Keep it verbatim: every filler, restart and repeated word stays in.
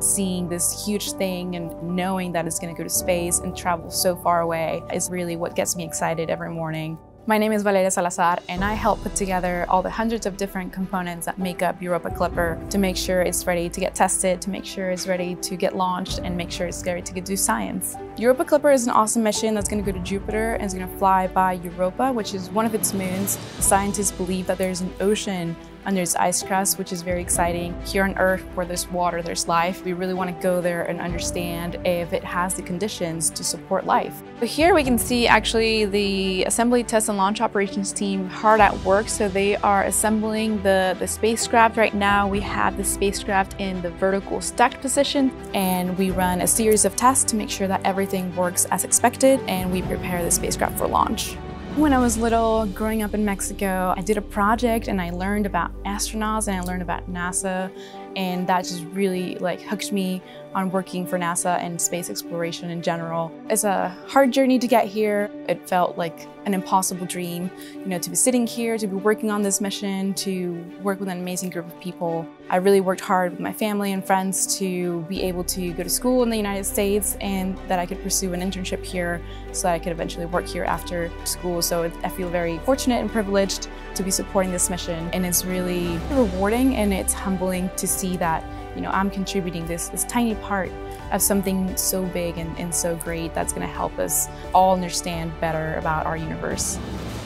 seeing this huge thing and knowing that it's going to go to space and travel so far away is really what gets me excited every morning. My name is Valeria Salazar, and I help put together all the hundreds of different components that make up Europa Clipper to make sure it's ready to get tested, to make sure it's ready to get launched, and make sure it's ready to do science. Europa Clipper is an awesome mission that's going to go to Jupiter and is going to fly by Europa, which is one of its moons. Scientists believe that there's an ocean under its ice crust, which is very exciting. Here on Earth, where there's water, there's life. We really want to go there and understand if it has the conditions to support life. So here we can see actually the assembly, test, and launch operations team hard at work. So they are assembling the, the spacecraft right now. We have the spacecraft in the vertical stacked position, and we run a series of tests to make sure that everything works as expected, and we prepare the spacecraft for launch. When I was little, growing up in Mexico, I did a project and I learned about astronauts and I learned about NASA, and that just really like hooked me on working for NASA and space exploration in general. It's a hard journey to get here. It felt like an impossible dream, you know, to be sitting here, to be working on this mission, to work with an amazing group of people. I really worked hard with my family and friends to be able to go to school in the United States and that I could pursue an internship here so that I could eventually work here after school. So I feel very fortunate and privileged to be supporting this mission, and it's really rewarding and it's humbling to see that, you know, I'm contributing this, this tiny part of something so big and, and so great that's going to help us all understand better about our universe.